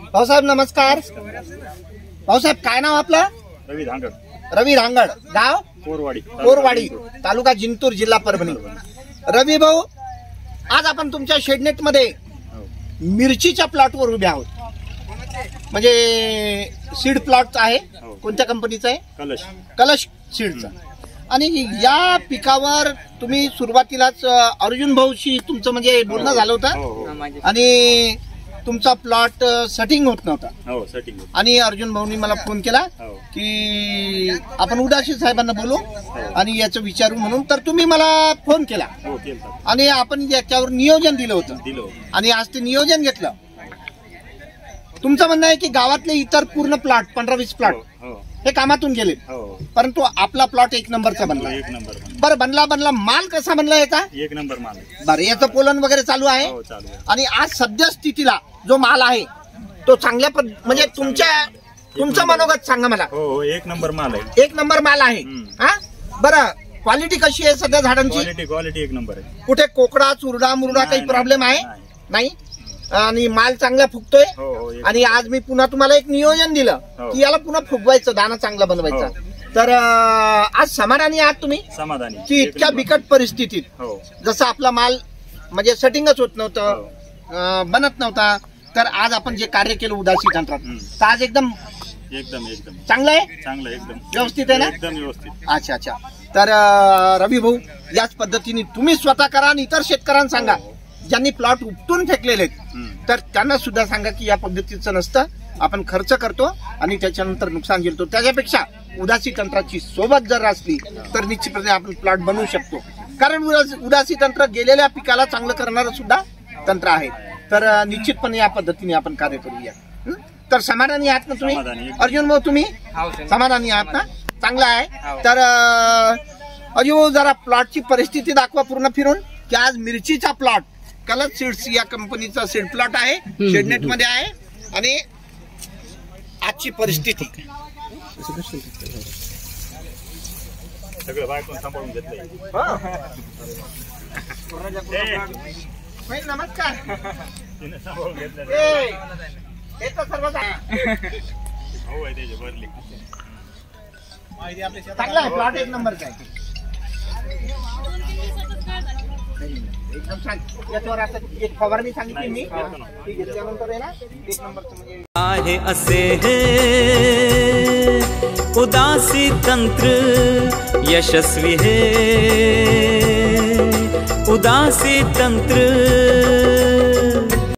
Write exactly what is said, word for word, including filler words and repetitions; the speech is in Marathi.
भाऊसाहेब नमस्कार. भाऊसाहेब काय नाव आपलं? रवी धांगड. रवी धांगड, गाव कोरवाडी, कोरवाडी, तालुका जिंतूर, जिल्हा परभणी. रवी भाऊ, आज आपण तुमच्या शेडनेट मध्ये मिरचीच्या प्लॉटवर उभे आहोत. म्हणजे सीड प्लॉट आहे, कोणत्या कंपनीचा आहे? कलश. कलश सीडचा. आणि या पिकावर तुम्ही सुरुवातीलाच अर्जुन भाऊशी तुमचं म्हणजे बोलणं झालं होतं आणि तुमचा प्लॉट सेटिंग होत नव्हता आणि अर्जुन भाऊनी मला फोन केला की आपण उदासी साहेबांना बोलू आणि याचं विचारू म्हणून. तर तुम्ही मला फोन केला आणि आपण याच्यावर नियोजन दिलं होतं आणि आज ते नियोजन घेतलं. तुमचं म्हणणं आहे की गावातले इतर पूर्ण प्लॉट पंधरा वीस प्लॉट हे कामातून गेले, परंतु आपला प्लॉट एक नंबरचा बनला. बरं, बनला बनला माल कसा बनला याचा? एक नंबर माल. बरं, याचं पोलन वगैरे चालू आहे आणि आज सध्या स्थितीला जो माल आहे तो चांगल्या म्हणजे तुमच्या तुमचं मनोगत सांगा मला. हो, एक नंबर माल आहे. एक नंबर माल आहे. हा, बरं, क्वालिटी कशी आहे सध्या झाडांची? क्वालिटी एक नंबर आहे. कुठे कोकडा चुरडा मुरडा काही प्रॉब्लेम आहे? नाही. आणि माल चांगला फुगतोय. आणि आज मी पुन्हा तुम्हाला एक नियोजन दिलं की याला पुन्हा फुगवायचं, दाना चांगला बनवायचा. तर आज समाधानी आहात तुम्ही? समाधानी. की इतक्या बिकट परिस्थितीत जसं आपला माल म्हणजे सेटिंगच होत नव्हतं, बनत नव्हता, तर आज आपण जे कार्य केलं उदासी तंत्रात, तर आज एकदम एकदम एकदम चांगलं आहे. चांगलं एकदम व्यवस्थित आहे ना? एकदम व्यवस्थित. अच्छा अच्छा. तर रवी भाऊ, याच पद्धतीने तुम्ही स्वतः करा आणि इतर शेतकऱ्यांना सांगा ज्यांनी प्लॉट उपटून फेकलेले तर त्यांना सुद्धा सांगा की या पद्धतीचं नसतं. आपण खर्च करतो आणि त्याच्यानंतर नुकसान झेलतो. त्याच्यापेक्षा उदासी तंत्राची सोबत जर असली तर निश्चितपणे आपण प्लॉट बनवू शकतो. कारण उदासी तंत्र गेलेल्या पिकाला चांगलं करणारं सुद्धा तंत्र आहे. तर निश्चितपणे या पद्धतीने आपण कार्य करूया. तर समाधानी आहात ना तुम्ही? अर्जुन भाऊ, तुम्ही समाधानी आहात ना? चांगलं आहे. तर अर्जुन, जरा प्लॉटची परिस्थिती दाखवा पूर्ण फिरून की आज मिरचीचा प्लॉट कलश सीड्स या कंपनीचा सीड प्लॉट आहे, शेडनेट मध्ये आहे आणि आजची परिस्थिती. सगळं बायकोन सांभाळून घेतलंय. नमस्कार. सांभाळून घेतलं. हे तर सर्वच हो आहे त्याची भरली. चांगला आहे प्लॉट, एक नंबरचा आहे. एकदम छान. याच्यावर आता एक फवारणी सांगितली मी, ती घेतल्यानंतर आहे ना एक नंबरचं म्हणजे आहे असे हे उदासी तंत्र यशस्वी हे उदासी तंत्र